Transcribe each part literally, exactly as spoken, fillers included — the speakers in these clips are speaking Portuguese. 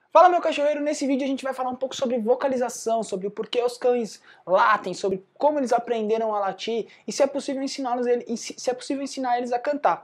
Fala, meu cachorreiro, nesse vídeo a gente vai falar um pouco sobre vocalização, sobre o porquê os cães latem, sobre como eles aprenderam a latir e se é possível ensiná-los, se é possível ensinar eles a cantar.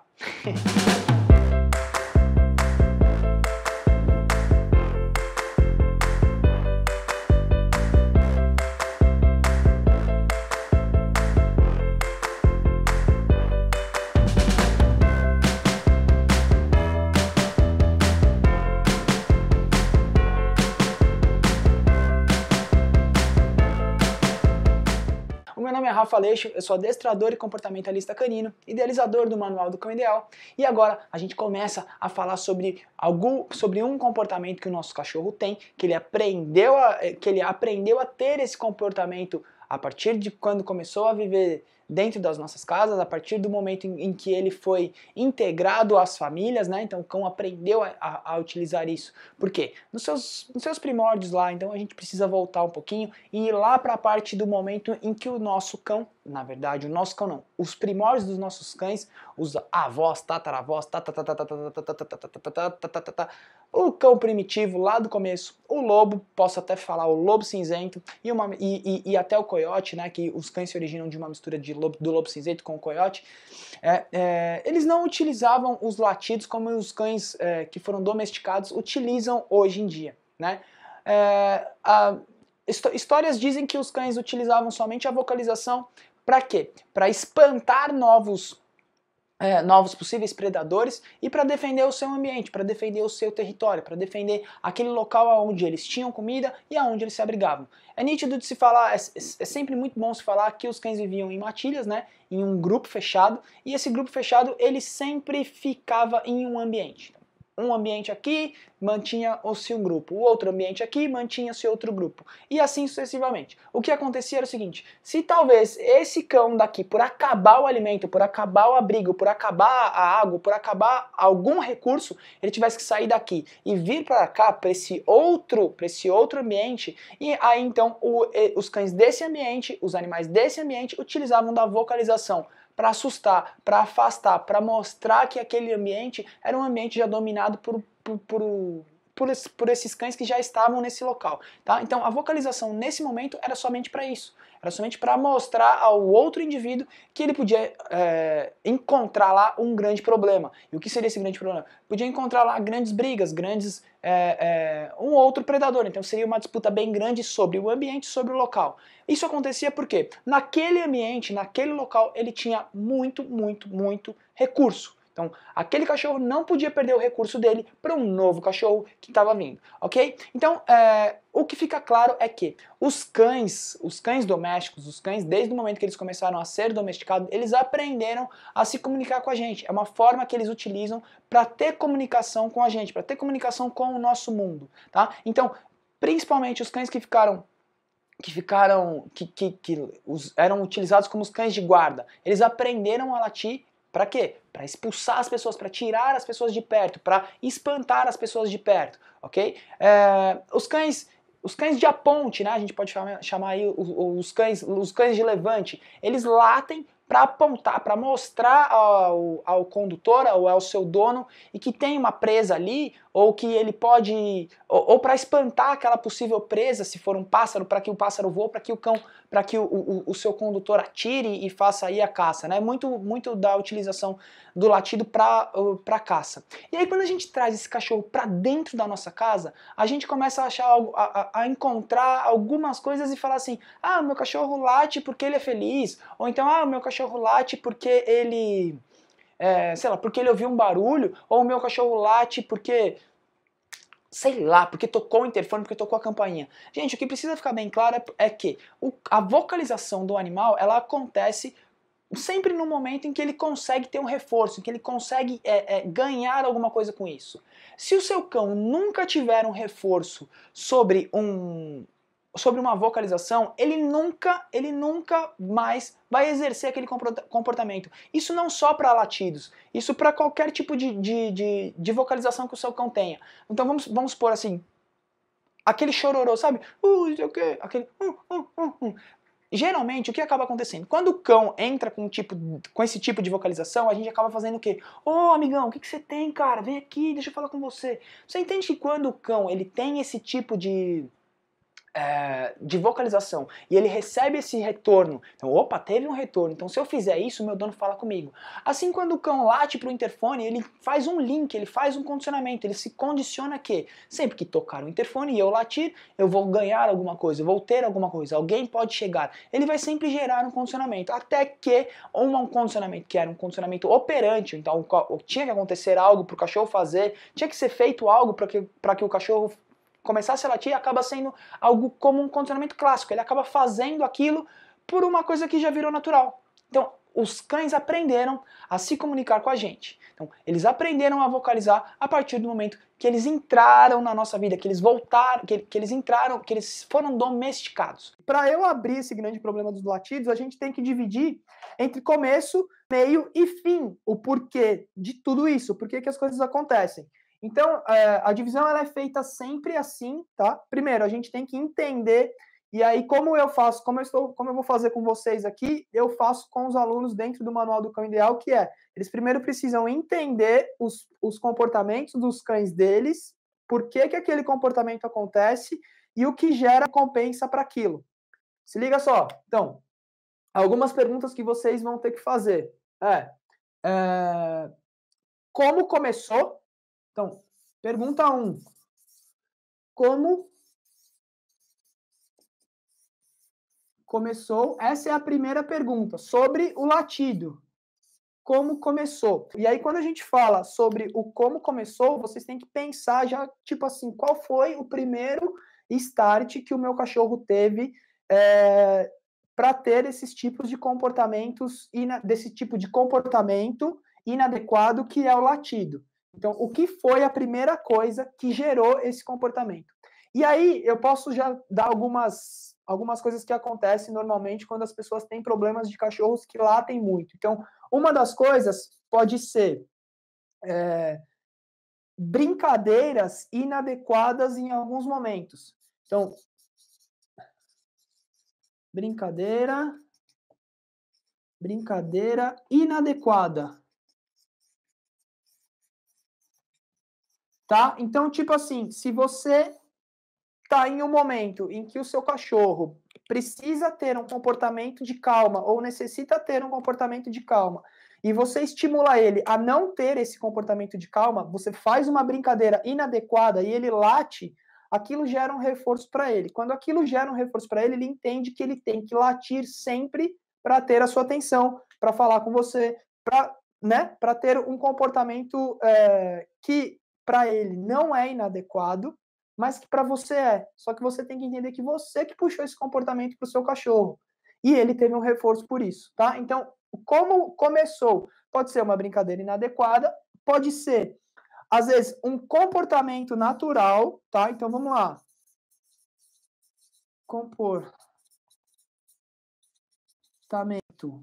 O meu nome é Rafa Aleixo, eu sou adestrador e comportamentalista canino, idealizador do Manual do Cão Ideal, e agora a gente começa a falar sobre, algum, sobre um comportamento que o nosso cachorro tem, que ele, aprendeu a, que ele aprendeu a ter esse comportamento a partir de quando começou a viver dentro das nossas casas, a partir do momento em, em que ele foi integrado às famílias, né? Então o cão aprendeu a, a, a utilizar isso. Por quê? Nos seus, nos seus primórdios lá, então a gente precisa voltar um pouquinho e ir lá para a parte do momento em que o nosso cão, na verdade o nosso cão não, os primórdios dos nossos cães, os avós, tataravós, o cão primitivo lá do começo, o lobo, posso até falar o lobo cinzento e, uma, e, e, e até o coiote, né? Que os cães se originam de uma mistura de Lobo, do lobo cinzento com o coiote, é, é, eles não utilizavam os latidos como os cães é, que foram domesticados utilizam hoje em dia, né? É, a, histórias dizem que os cães utilizavam somente a vocalização para quê? Para espantar novos É, novos possíveis predadores e para defender o seu ambiente, para defender o seu território, para defender aquele local onde eles tinham comida e aonde eles se abrigavam. É nítido de se falar, é, é sempre muito bom se falar que os cães viviam em matilhas, né, em um grupo fechado, e esse grupo fechado ele sempre ficava em um ambiente. Um ambiente aqui mantinha-se um grupo, o outro ambiente aqui mantinha-se outro grupo, e assim sucessivamente. O que acontecia era o seguinte: se talvez esse cão daqui, por acabar o alimento, por acabar o abrigo, por acabar a água, por acabar algum recurso, ele tivesse que sair daqui e vir para cá, para esse outro, para esse outro ambiente, e aí então o, os cães desse ambiente, os animais desse ambiente, utilizavam da vocalização para assustar, para afastar, para mostrar que aquele ambiente era um ambiente já dominado por, por, por, por, por esses cães que já estavam nesse local. Tá? Então a vocalização nesse momento era somente para isso. Era somente para mostrar ao outro indivíduo que ele podia é, encontrar lá um grande problema. E o que seria esse grande problema? Podia encontrar lá grandes brigas, grandes é, é, um outro predador. Então seria uma disputa bem grande sobre o ambiente, sobre o local. Isso acontecia porque naquele ambiente, naquele local, ele tinha muito, muito, muito recurso. Então, aquele cachorro não podia perder o recurso dele para um novo cachorro que estava vindo, ok? Então, é, o que fica claro é que os cães, os cães domésticos, os cães, desde o momento que eles começaram a ser domesticados, eles aprenderam a se comunicar com a gente. É uma forma que eles utilizam para ter comunicação com a gente, para ter comunicação com o nosso mundo, tá? Então, principalmente os cães que ficaram que ficaram, que, que, que os, eram utilizados como os cães de guarda, eles aprenderam a latir para quê? Para expulsar as pessoas, para tirar as pessoas de perto, para espantar as pessoas de perto, ok? É, os cães, os cães de aponte, né? A gente pode chamar, chamar aí os, os cães, os cães de levante, eles latem para apontar, para mostrar ao, ao condutor ou ao seu dono e que tem uma presa ali, ou que ele pode, ou, ou para espantar aquela possível presa, se for um pássaro, para que o pássaro voe, para que o cão, para que o, o, o seu condutor atire e faça aí a caça, né? Muito, muito da utilização do latido para uh, para caça. E aí quando a gente traz esse cachorro para dentro da nossa casa, a gente começa a achar algo, a, a encontrar algumas coisas e falar assim: ah, meu cachorro late porque ele é feliz, ou então ah, meu cachorro late porque ele É, sei lá, porque ele ouviu um barulho, ou o meu cachorro late porque, sei lá, porque tocou o interfone, porque tocou a campainha. Gente, o que precisa ficar bem claro é, é que o, a vocalização do animal, ela acontece sempre no momento em que ele consegue ter um reforço, em que ele consegue é, é, ganhar alguma coisa com isso. Se o seu cão nunca tiver um reforço sobre um... sobre uma vocalização, ele nunca, ele nunca mais vai exercer aquele comportamento. Isso não só para latidos, isso para qualquer tipo de, de, de, de vocalização que o seu cão tenha. Então vamos, vamos supor assim, aquele chororô, sabe? Uh, não sei o quê, aquele... Uh, uh, uh, uh. geralmente, o que acaba acontecendo? Quando o cão entra com, um tipo, com esse tipo de vocalização, a gente acaba fazendo o quê? Ô, oh, amigão, o que, que você tem, cara? Vem aqui, deixa eu falar com você. Você entende que quando o cão ele tem esse tipo de... É, de vocalização, e ele recebe esse retorno, então, opa, teve um retorno, então se eu fizer isso, meu dono fala comigo. Assim, quando o cão late para o interfone, ele faz um link, ele faz um condicionamento, ele se condiciona que sempre que tocar o interfone e eu latir, eu vou ganhar alguma coisa, eu vou ter alguma coisa, alguém pode chegar. Ele vai sempre gerar um condicionamento, até que um condicionamento que era um condicionamento operante, então tinha que acontecer algo para o cachorro fazer, tinha que ser feito algo para que, para que o cachorro começasse a latir, acaba sendo algo como um condicionamento clássico. Ele acaba fazendo aquilo por uma coisa que já virou natural. Então, os cães aprenderam a se comunicar com a gente. Então, eles aprenderam a vocalizar a partir do momento que eles entraram na nossa vida, que eles voltaram, que, que eles entraram, que eles foram domesticados. Para eu abrir esse grande problema dos latidos, a gente tem que dividir entre começo, meio e fim. O porquê de tudo isso, o porquê que as coisas acontecem. Então, a divisão ela é feita sempre assim, tá? Primeiro, a gente tem que entender, e aí como eu faço, como eu, estou, como eu vou fazer com vocês aqui, eu faço com os alunos dentro do Manual do Cão Ideal, que é, eles primeiro precisam entender os, os comportamentos dos cães deles, por que que aquele comportamento acontece, e o que gera recompensa para aquilo. Se liga só, então, algumas perguntas que vocês vão ter que fazer. É, é como começou? Então, pergunta um. Como começou? Essa é a primeira pergunta, sobre o latido. Como começou? E aí, quando a gente fala sobre o como começou, vocês têm que pensar já, tipo assim, qual foi o primeiro start que o meu cachorro teve é, para ter esses tipos de comportamentos, desse tipo de comportamento inadequado que é o latido. Então, o que foi a primeira coisa que gerou esse comportamento? E aí, eu posso já dar algumas, algumas coisas que acontecem normalmente quando as pessoas têm problemas de cachorros que latem muito. Então, uma das coisas pode ser é, brincadeiras inadequadas em alguns momentos. Então, brincadeira, brincadeira inadequada. Tá? Então, tipo assim, se você está em um momento em que o seu cachorro precisa ter um comportamento de calma ou necessita ter um comportamento de calma e você estimula ele a não ter esse comportamento de calma, você faz uma brincadeira inadequada e ele late, aquilo gera um reforço para ele. Quando aquilo gera um reforço para ele, ele entende que ele tem que latir sempre para ter a sua atenção, para falar com você, para, né, para ter um comportamento é, que para ele não é inadequado, mas que para você é. Só que você tem que entender que você que puxou esse comportamento para o seu cachorro. E ele teve um reforço por isso, tá? Então, como começou? Pode ser uma brincadeira inadequada, pode ser, às vezes, um comportamento natural, tá? Então, vamos lá. Comportamento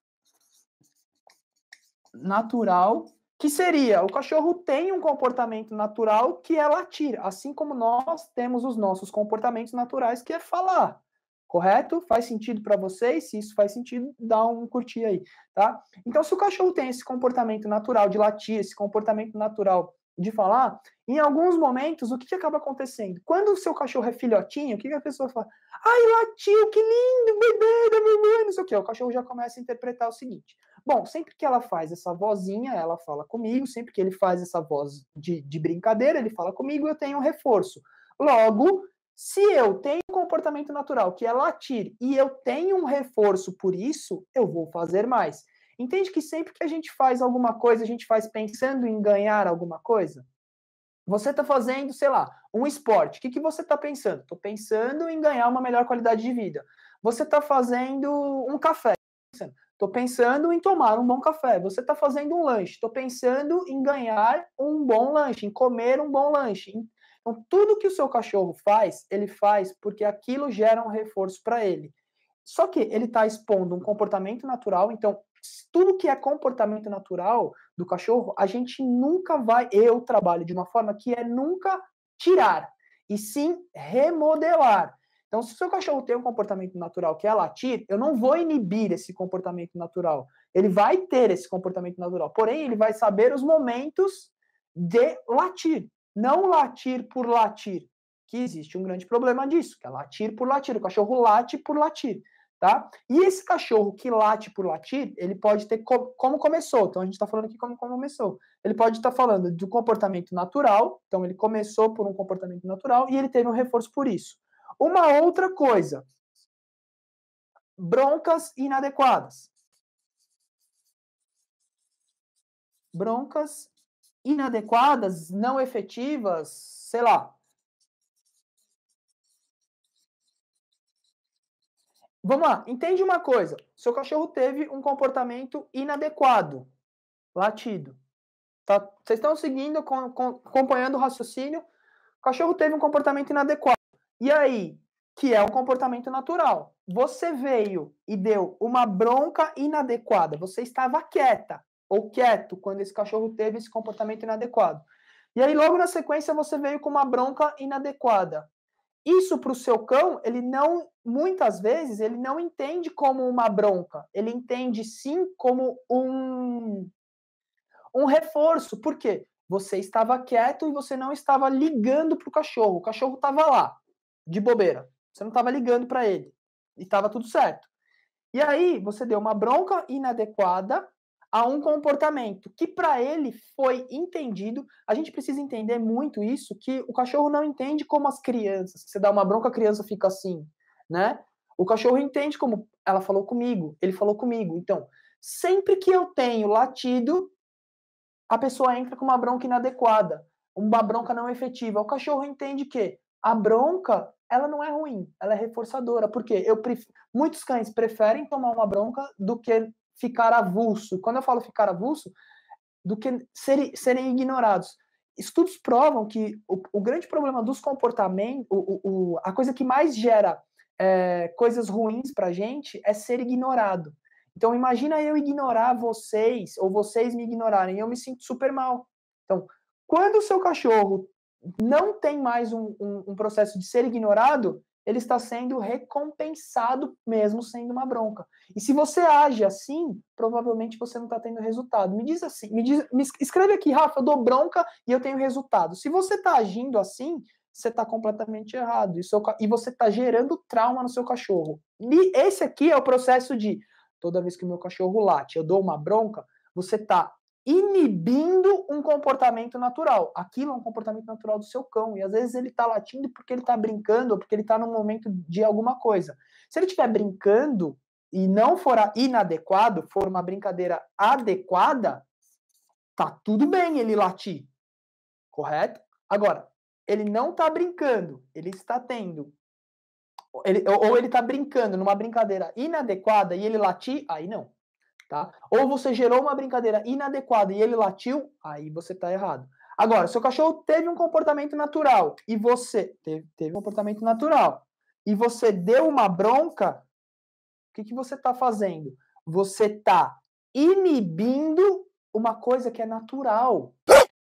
natural, que seria, o cachorro tem um comportamento natural que é latir, assim como nós temos os nossos comportamentos naturais, que é falar. Correto? Faz sentido para vocês? Se isso faz sentido, dá um curtir aí, tá? Então, se o cachorro tem esse comportamento natural de latir, esse comportamento natural de falar, em alguns momentos, o que, que acaba acontecendo? Quando o seu cachorro é filhotinho, o que, que a pessoa fala? Ai, latiu, que lindo, bebê da mamãe, não sei o quê. O cachorro já começa a interpretar o seguinte. Bom, sempre que ela faz essa vozinha, ela fala comigo, sempre que ele faz essa voz de, de brincadeira, ele fala comigo, eu tenho um reforço. Logo, se eu tenho um comportamento natural, que é latir, e eu tenho um reforço por isso, eu vou fazer mais. Entende que sempre que a gente faz alguma coisa, a gente faz pensando em ganhar alguma coisa? Você está fazendo, sei lá, um esporte. O que, que você está pensando? Estou pensando em ganhar uma melhor qualidade de vida. Você está fazendo um café. Estou pensando em tomar um bom café. Você está fazendo um lanche. Estou pensando em ganhar um bom lanche, em comer um bom lanche. Então, tudo que o seu cachorro faz, ele faz porque aquilo gera um reforço para ele. Só que ele está expondo um comportamento natural, então, tudo que é comportamento natural do cachorro, a gente nunca vai, eu trabalho de uma forma que é nunca tirar, e sim remodelar. Então, se o seu cachorro tem um comportamento natural que é latir, eu não vou inibir esse comportamento natural. Ele vai ter esse comportamento natural, porém, ele vai saber os momentos de latir, não latir por latir, que existe um grande problema disso, que é latir por latir. O cachorro late por latir, tá? E esse cachorro que late por latir, ele pode ter co como começou. Então, a gente está falando aqui como, como começou. Ele pode estar tá falando do comportamento natural, então ele começou por um comportamento natural e ele teve um reforço por isso. Uma outra coisa, broncas inadequadas. Broncas inadequadas, não efetivas, sei lá. Vamos lá, entende uma coisa. Seu cachorro teve um comportamento inadequado, latido. Tá? Vocês estão seguindo, com, com, acompanhando o raciocínio. O cachorro teve um comportamento inadequado. E aí, que é um comportamento natural. Você veio e deu uma bronca inadequada. Você estava quieta ou quieto quando esse cachorro teve esse comportamento inadequado. E aí, logo na sequência, você veio com uma bronca inadequada. Isso para o seu cão, ele não, muitas vezes, ele não entende como uma bronca. Ele entende sim como um, um reforço. Por quê? Você estava quieto e você não estava ligando para o cachorro. O cachorro estava lá, de bobeira. Você não estava ligando para ele. E estava tudo certo. E aí, você deu uma bronca inadequada a um comportamento que para ele foi entendido. A gente precisa entender muito isso, que o cachorro não entende como as crianças. Você dá uma bronca, a criança fica assim, né? O cachorro entende como ela falou comigo, ele falou comigo. Então, sempre que eu tenho latido, a pessoa entra com uma bronca inadequada, uma bronca não efetiva. O cachorro entende que a bronca, ela não é ruim, ela é reforçadora. Por quê? Eu pref... Muitos cães preferem tomar uma bronca do que ficar avulso. Quando eu falo ficar avulso, do que ser, serem ignorados. Estudos provam que o, o grande problema dos comportamentos, o, o, a coisa que mais gera é, coisas ruins pra gente é ser ignorado. Então, imagina eu ignorar vocês, ou vocês me ignorarem, eu me sinto super mal. Então, quando o seu cachorro não tem mais um, um, um processo de ser ignorado, ele está sendo recompensado mesmo sendo uma bronca. E se você age assim, provavelmente você não está tendo resultado. Me diz assim, me, diz, me escreve aqui, Rafa, eu dou bronca e eu tenho resultado. Se você está agindo assim, você está completamente errado. E, seu, e você está gerando trauma no seu cachorro. E esse aqui é o processo de, toda vez que o meu cachorro late, eu dou uma bronca, você está inibindo um comportamento natural. Aquilo é um comportamento natural do seu cão. E às vezes ele está latindo porque ele está brincando ou porque ele está num momento de alguma coisa. Se ele estiver brincando e não for inadequado, for uma brincadeira adequada, tá tudo bem ele latir. Correto? Agora, ele não está brincando, ele está tendo... Ele, ou ele está brincando numa brincadeira inadequada e ele latir, aí não. Tá? Ou você gerou uma brincadeira inadequada e ele latiu, aí você está errado. Agora, seu cachorro teve um comportamento natural e você teve, teve um comportamento natural e você deu uma bronca, o que, que você está fazendo? Você está inibindo uma coisa que é natural.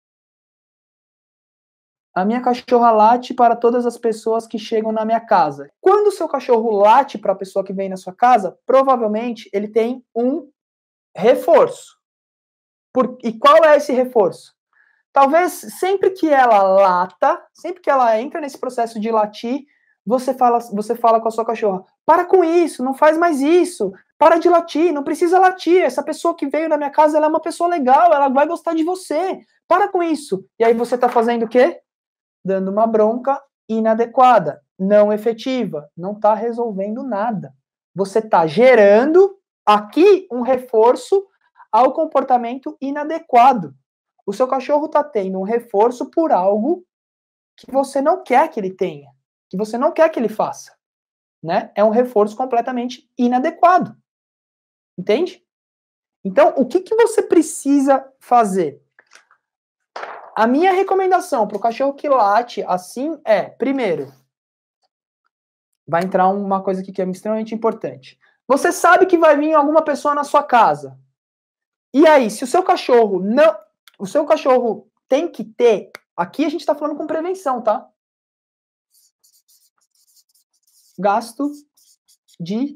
A minha cachorra late para todas as pessoas que chegam na minha casa. Quando o seu cachorro late para a pessoa que vem na sua casa, provavelmente ele tem um reforço. Por, e qual é esse reforço? Talvez sempre que ela lata, sempre que ela entra nesse processo de latir, você fala, você fala com a sua cachorra, para com isso, não faz mais isso, para de latir, não precisa latir, essa pessoa que veio na minha casa, ela é uma pessoa legal, ela vai gostar de você, para com isso. E aí você está fazendo o quê? Dando uma bronca inadequada, não efetiva, não está resolvendo nada. Você está gerando aqui um reforço ao comportamento inadequado. O seu cachorro está tendo um reforço por algo que você não quer que ele tenha, que você não quer que ele faça, né? É um reforço completamente inadequado. Entende? Então, o que, que você precisa fazer? A minha recomendação para o cachorro que late assim é, primeiro, vai entrar uma coisa aqui que é extremamente importante. Você sabe que vai vir alguma pessoa na sua casa. E aí, se o seu cachorro não... O seu cachorro tem que ter... Aqui a gente está falando com prevenção, tá? gasto de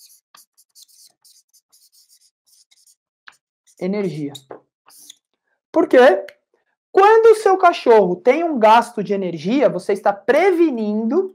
energia. Por quê? Quando o seu cachorro tem um gasto de energia, você está prevenindo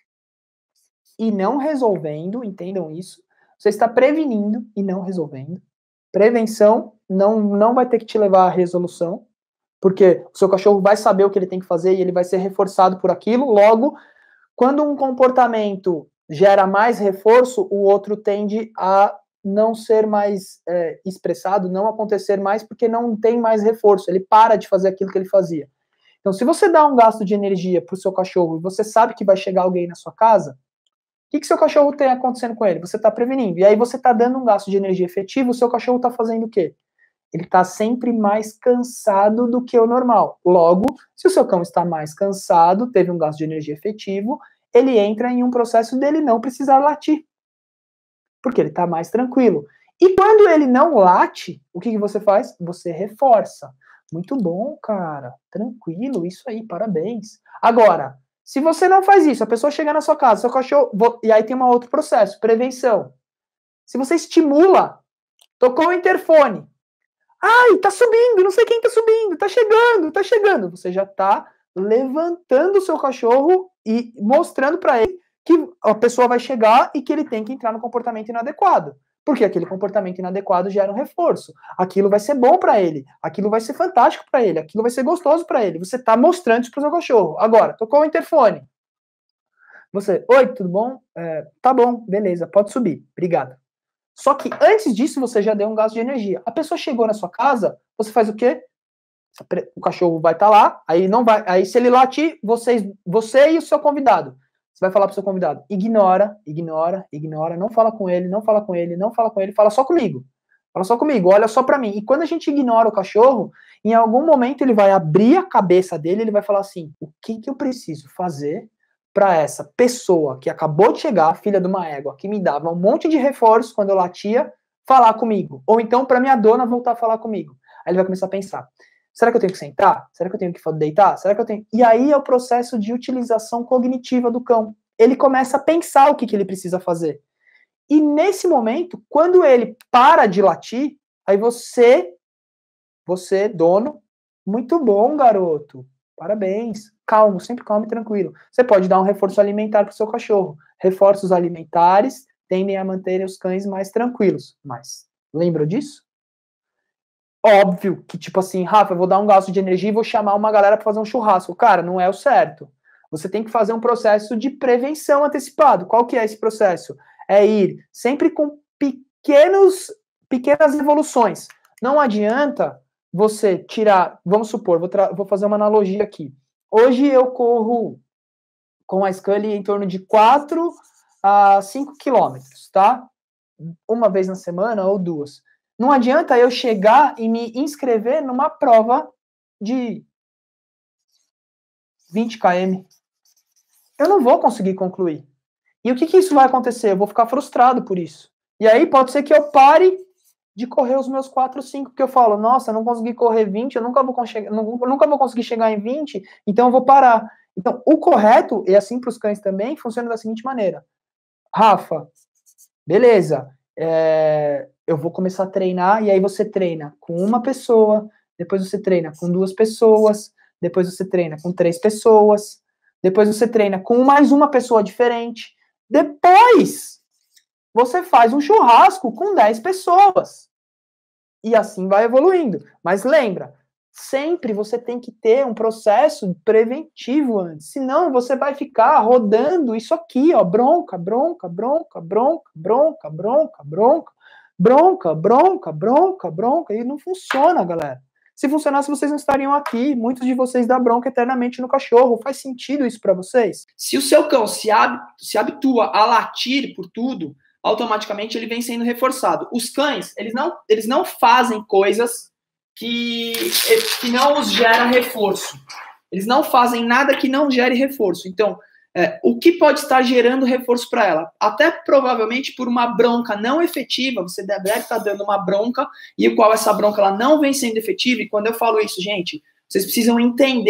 e não resolvendo, entendam isso. Você está prevenindo e não resolvendo. Prevenção não, não vai ter que te levar à resolução, porque o seu cachorro vai saber o que ele tem que fazer e ele vai ser reforçado por aquilo. Logo, quando um comportamento gera mais reforço, o outro tende a não ser mais é, expressado, não acontecer mais, porque não tem mais reforço, ele para de fazer aquilo que ele fazia. Então, se você dá um gasto de energia para o seu cachorro e você sabe que vai chegar alguém na sua casa, o que, que seu cachorro tem acontecendo com ele? Você está prevenindo. E aí você está dando um gasto de energia efetivo, o seu cachorro está fazendo o quê? Ele está sempre mais cansado do que o normal. Logo, se o seu cão está mais cansado, teve um gasto de energia efetivo, ele entra em um processo dele não precisar latir. Porque ele está mais tranquilo. E quando ele não late, o que, que você faz? Você reforça. Muito bom, cara. Tranquilo, isso aí, parabéns. Agora, se você não faz isso, a pessoa chega na sua casa, seu cachorro... E aí tem um outro processo, prevenção. Se você estimula, tocou o interfone. Ai, tá subindo, não sei quem tá subindo, tá chegando, tá chegando. Você já tá levantando o seu cachorro e mostrando para ele que a pessoa vai chegar e que ele tem que entrar no comportamento inadequado. Porque aquele comportamento inadequado gera um reforço. Aquilo vai ser bom para ele, aquilo vai ser fantástico para ele, aquilo vai ser gostoso para ele. Você tá mostrando isso pro seu cachorro. Agora, tocou o interfone. Você, oi, tudo bom? É, tá bom, beleza, pode subir, obrigado. Só que antes disso você já deu um gasto de energia. A pessoa chegou na sua casa, você faz o quê? O cachorro vai estar tá lá, aí não vai, aí se ele latir, vocês, você e o seu convidado, você vai falar pro seu convidado, ignora, ignora, ignora, não fala com ele, não fala com ele, não fala com ele, fala só comigo. Fala só comigo, olha só pra mim. E quando a gente ignora o cachorro, em algum momento ele vai abrir a cabeça dele, ele vai falar assim, o que que eu preciso fazer para essa pessoa que acabou de chegar, filha de uma égua, que me dava um monte de reforço quando eu latia, falar comigo. Ou então para minha dona voltar a falar comigo. Aí ele vai começar a pensar, será que eu tenho que sentar? Será que eu tenho que deitar? Será que eu tenho... E aí é o processo de utilização cognitiva do cão. Ele começa a pensar o que, que ele precisa fazer. E nesse momento, quando ele para de latir, aí você, você, dono, muito bom, garoto. Parabéns. Calmo, sempre calmo e tranquilo. Você pode dar um reforço alimentar para o seu cachorro. Reforços alimentares tendem a manter os cães mais tranquilos. Mas, lembra disso? Óbvio que, tipo assim, Rafa, eu vou dar um gasto de energia e vou chamar uma galera para fazer um churrasco. Cara, não é o certo. Você tem que fazer um processo de prevenção antecipado. Qual que é esse processo? É ir sempre com pequenos, pequenas evoluções. Não adianta você tirar, vamos supor, vou, vou fazer uma analogia aqui. Hoje eu corro com a Scully em torno de quatro a cinco quilômetros, tá? Uma vez na semana ou duas. Não adianta eu chegar e me inscrever numa prova de vinte quilômetros. Eu não vou conseguir concluir. E o que, que isso vai acontecer? Eu vou ficar frustrado por isso. E aí pode ser que eu pare de correr os meus quatro, cinco, porque eu falo, nossa, eu não consegui correr vinte, eu nunca vou, nunca vou conseguir chegar em vinte, então eu vou parar. Então, o correto, e assim para os cães também, funciona da seguinte maneira. Rafa, beleza, é, eu vou começar a treinar, e aí você treina com uma pessoa, depois você treina com duas pessoas, depois você treina com três pessoas, depois você treina com mais uma pessoa diferente, depois você faz um churrasco com dez pessoas. E assim vai evoluindo. Mas lembra, sempre você tem que ter um processo preventivo antes. Senão você vai ficar rodando isso aqui, ó, bronca, bronca, bronca, bronca, bronca, bronca, bronca, bronca, bronca, bronca, bronca, e não funciona, galera. Se funcionasse, vocês não estariam aqui. Muitos de vocês dão bronca eternamente no cachorro. Faz sentido isso para vocês? Se o seu cão se, hab se habitua a latir por tudo, automaticamente ele vem sendo reforçado. Os cães, eles não, eles não fazem coisas que, que não os geram reforço. Eles não fazem nada que não gere reforço. Então, é, o que pode estar gerando reforço para ela? Até provavelmente por uma bronca não efetiva, você deve estar dando uma bronca, e o qual essa bronca ela não vem sendo efetiva, e quando eu falo isso, gente, vocês precisam entender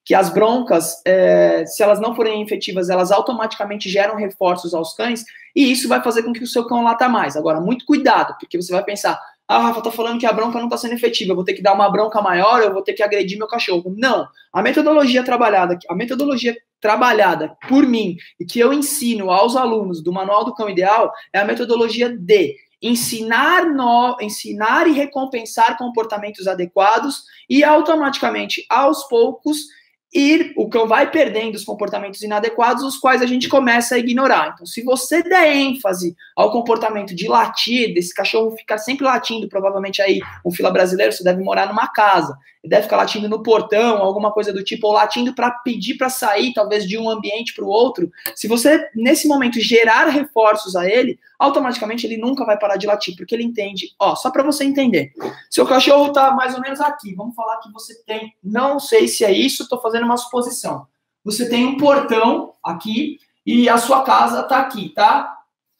que as broncas, é, se elas não forem efetivas, elas automaticamente geram reforços aos cães, e isso vai fazer com que o seu cão lata mais. Agora, muito cuidado, porque você vai pensar, ah, Rafa, tá falando que a bronca não tá sendo efetiva, eu vou ter que dar uma bronca maior, eu vou ter que agredir meu cachorro. Não, a metodologia trabalhada, a metodologia trabalhada por mim, e que eu ensino aos alunos do Manual do Cão Ideal, é a metodologia de ensinar, no, ensinar e recompensar comportamentos adequados, e automaticamente, aos poucos, ir, o cão vai perdendo os comportamentos inadequados, os quais a gente começa a ignorar. Então, se você der ênfase ao comportamento de latir, desse cachorro ficar sempre latindo, provavelmente aí, um fila brasileiro, você deve morar numa casa, ele deve ficar latindo no portão, alguma coisa do tipo, ou latindo para pedir para sair, talvez de um ambiente para o outro. Se você, nesse momento, gerar reforços a ele, automaticamente ele nunca vai parar de latir, porque ele entende, ó, só para você entender, seu cachorro tá mais ou menos aqui, vamos falar que você tem, não sei se é isso, tô fazendo uma suposição, você tem um portão aqui, e a sua casa tá aqui, tá?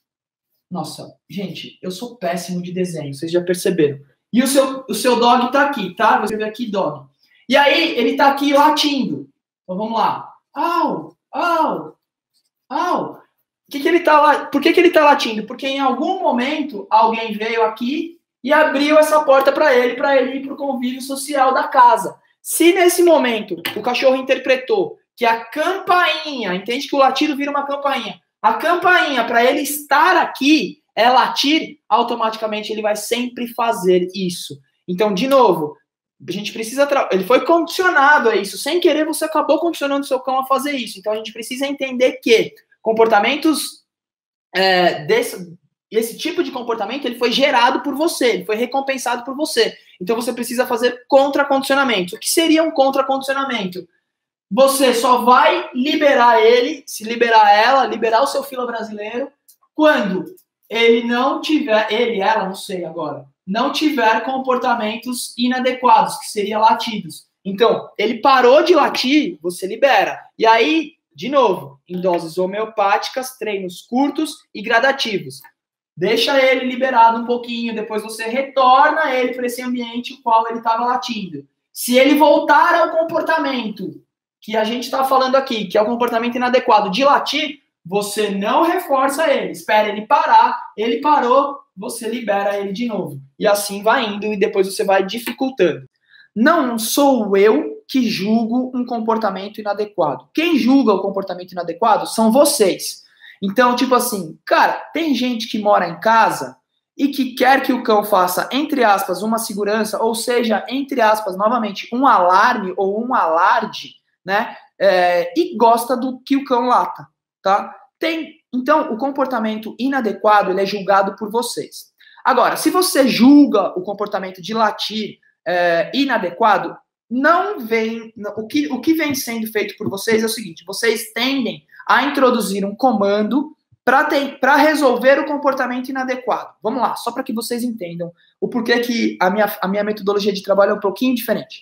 Nossa, gente, eu sou péssimo de desenho, vocês já perceberam. E o seu, o seu dog tá aqui, tá? Vou escrever aqui dog. E aí, ele tá aqui latindo. Então, vamos lá. Au, au, au. Que que ele tá lá? Por que, que ele tá latindo? Porque em algum momento, alguém veio aqui e abriu essa porta para ele, para ele ir pro convívio social da casa. Se nesse momento, o cachorro interpretou que a campainha, entende que o latido vira uma campainha, a campainha, para ele estar aqui, é latir, automaticamente ele vai sempre fazer isso. Então, de novo, a gente precisa... Tra... Ele foi condicionado a isso. Sem querer, você acabou condicionando seu cão a fazer isso. Então, a gente precisa entender que comportamentos... É, desse, esse tipo de comportamento, ele foi gerado por você. Ele foi recompensado por você. Então, você precisa fazer contra-condicionamento. O que seria um contra-condicionamento? Você só vai liberar ele, se liberar ela, liberar o seu fila brasileiro, quando... ele não tiver, ele, ela, não sei agora, não tiver comportamentos inadequados, que seriam latidos. Então, ele parou de latir, você libera. E aí, de novo, em doses homeopáticas, treinos curtos e gradativos. Deixa ele liberado um pouquinho, depois você retorna ele para esse ambiente no qual ele estava latindo. Se ele voltar ao comportamento que a gente está falando aqui, que é o comportamento inadequado de latir, você não reforça ele, espera ele parar, ele parou, você libera ele de novo. E assim vai indo e depois você vai dificultando. Não sou eu que julgo um comportamento inadequado. Quem julga o comportamento inadequado são vocês. Então, tipo assim, cara, tem gente que mora em casa e que quer que o cão faça, entre aspas, uma segurança, ou seja, entre aspas, novamente, um alarme ou um alarde, né? É, e gosta do que o cão lata. Tá? Tem, então, o comportamento inadequado, ele é julgado por vocês. Agora, se você julga o comportamento de latir é, inadequado, não vem, o que, o que vem sendo feito por vocês é o seguinte, vocês tendem a introduzir um comando para resolver o comportamento inadequado. Vamos lá, só para que vocês entendam o porquê que a minha, a minha metodologia de trabalho é um pouquinho diferente.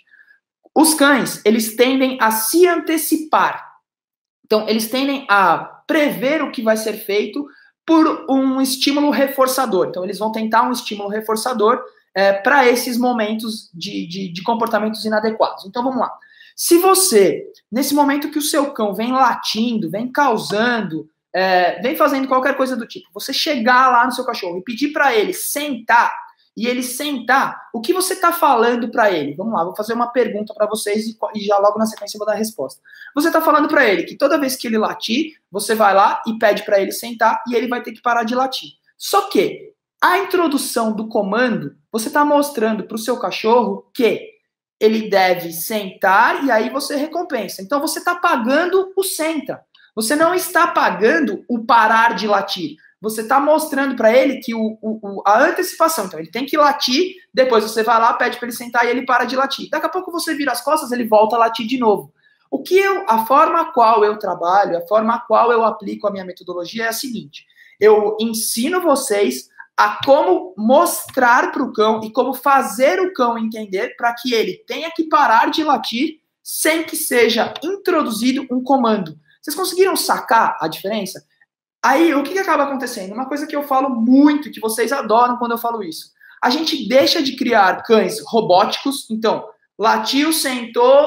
Os cães, eles tendem a se antecipar. Então, eles tendem a prever o que vai ser feito por um estímulo reforçador. Então, eles vão tentar um estímulo reforçador é, para esses momentos de, de, de comportamentos inadequados. Então, vamos lá. Se você, nesse momento que o seu cão vem latindo, vem causando, é, vem fazendo qualquer coisa do tipo, você chegar lá no seu cachorro e pedir para ele sentar, e ele sentar, o que você está falando para ele? Vamos lá, vou fazer uma pergunta para vocês e, e já logo na sequência eu vou dar a resposta. Você está falando para ele que toda vez que ele latir, você vai lá e pede para ele sentar e ele vai ter que parar de latir. Só que a introdução do comando, você está mostrando para o seu cachorro que ele deve sentar e aí você recompensa. Então você está pagando o senta. Você não está pagando o parar de latir. Você está mostrando para ele que o, o, a antecipação, então ele tem que latir, depois você vai lá, pede para ele sentar e ele para de latir. Daqui a pouco você vira as costas, ele volta a latir de novo. O que eu, a forma a qual eu trabalho, a forma a qual eu aplico a minha metodologia é a seguinte, eu ensino vocês a como mostrar para o cão e como fazer o cão entender para que ele tenha que parar de latir sem que seja introduzido um comando. Vocês conseguiram sacar a diferença? Aí, o que, que acaba acontecendo? Uma coisa que eu falo muito, que vocês adoram quando eu falo isso. A gente deixa de criar cães robóticos. Então, latiu, sentou,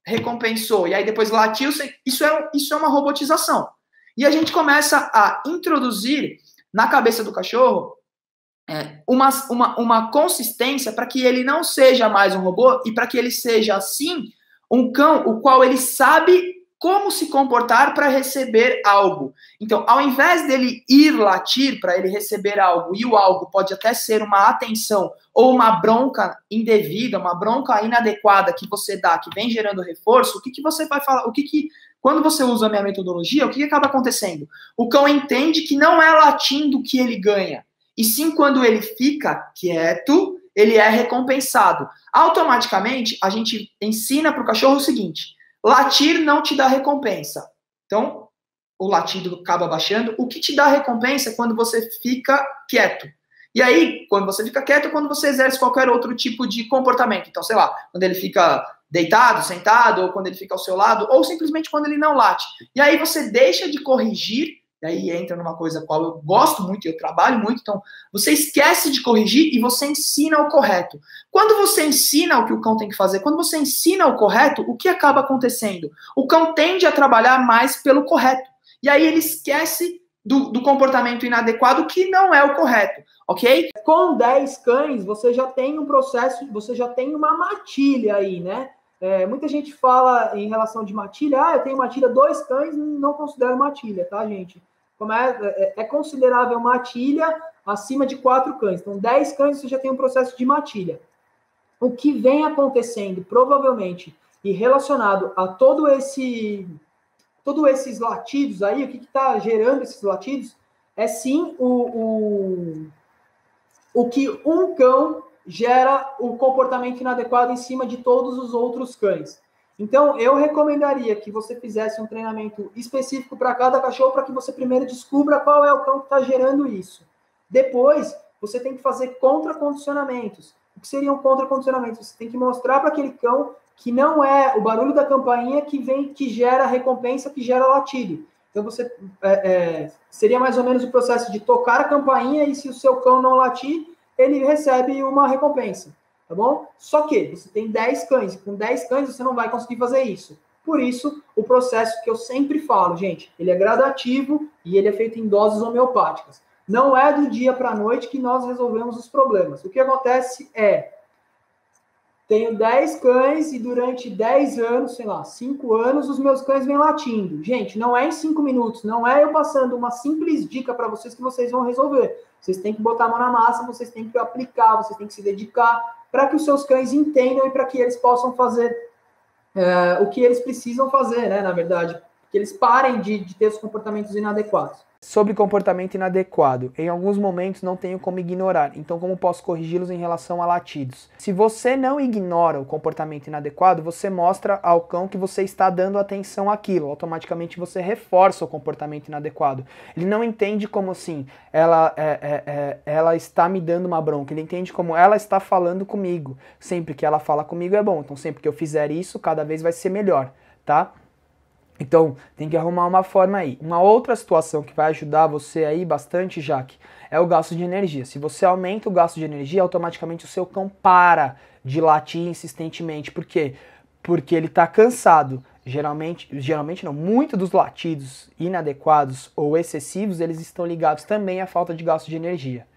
recompensou, e aí depois latiu, isso é, isso é uma robotização. E a gente começa a introduzir na cabeça do cachorro é, uma, uma, uma consistência para que ele não seja mais um robô e para que ele seja, assim, um cão o qual ele sabe como se comportar para receber algo. Então, ao invés dele ir latir para ele receber algo, e o algo pode até ser uma atenção ou uma bronca indevida, uma bronca inadequada que você dá, que vem gerando reforço, o que, que você vai falar? O que que, quando você usa a minha metodologia, o que, que acaba acontecendo? O cão entende que não é latindo que ele ganha, e sim quando ele fica quieto, ele é recompensado. Automaticamente, a gente ensina para o cachorro o seguinte: latir não te dá recompensa. Então, o latido acaba baixando. O que te dá recompensa é quando você fica quieto. E aí, quando você fica quieto, é quando você exerce qualquer outro tipo de comportamento. Então, sei lá, quando ele fica deitado, sentado, ou quando ele fica ao seu lado, ou simplesmente quando ele não late. E aí você deixa de corrigir, e aí entra numa coisa qual eu gosto muito, eu trabalho muito, então você esquece de corrigir e você ensina o correto. Quando você ensina o que o cão tem que fazer, quando você ensina o correto, o que acaba acontecendo? O cão tende a trabalhar mais pelo correto. E aí ele esquece do, do comportamento inadequado que não é o correto, ok? Com dez cães, você já tem um processo, você já tem uma matilha aí, né? É, muita gente fala em relação de matilha, ah, eu tenho matilha, dois cães, não considero matilha, tá, gente? Como é, é, é considerável matilha acima de quatro cães. Então, dez cães você já tem um processo de matilha. O que vem acontecendo, provavelmente, e relacionado a todo esse, todos esses latidos aí, o que está gerando esses latidos, é sim o, o, o que um cão gera o comportamento inadequado em cima de todos os outros cães. Então, eu recomendaria que você fizesse um treinamento específico para cada cachorro, para que você primeiro descubra qual é o cão que está gerando isso. Depois, você tem que fazer contracondicionamentos. O que seriam contracondicionamentos? Você tem que mostrar para aquele cão que não é o barulho da campainha que vem, que gera recompensa, que gera latido. Então, você é, é, seria mais ou menos o processo de tocar a campainha e se o seu cão não latir, ele recebe uma recompensa. Tá bom? Só que você tem dez cães, e com dez cães você não vai conseguir fazer isso. Por isso, o processo que eu sempre falo, gente, ele é gradativo e ele é feito em doses homeopáticas. Não é do dia para a noite que nós resolvemos os problemas. O que acontece é, tenho dez cães e durante dez anos, sei lá, cinco anos, os meus cães vêm latindo. Gente, não é em cinco minutos, não é eu passando uma simples dica para vocês que vocês vão resolver. Vocês têm que botar a mão na massa, vocês têm que aplicar, vocês têm que se dedicar para que os seus cães entendam e para que eles possam fazer é, o que eles precisam fazer, né, na verdade. Que eles parem de, de ter os comportamentos inadequados. Sobre comportamento inadequado, em alguns momentos não tenho como ignorar, então como posso corrigi-los em relação a latidos? Se você não ignora o comportamento inadequado, você mostra ao cão que você está dando atenção àquilo, automaticamente você reforça o comportamento inadequado. Ele não entende como assim, ela, é, é, é, ela está me dando uma bronca, ele entende como ela está falando comigo. Sempre que ela fala comigo é bom, então sempre que eu fizer isso, cada vez vai ser melhor, tá? Então, tem que arrumar uma forma aí. Uma outra situação que vai ajudar você aí bastante, Jaque, é o gasto de energia. Se você aumenta o gasto de energia, automaticamente o seu cão para de latir insistentemente. Por quê? Porque ele está cansado. Geralmente, geralmente não, muito dos latidos inadequados ou excessivos, eles estão ligados também à falta de gasto de energia.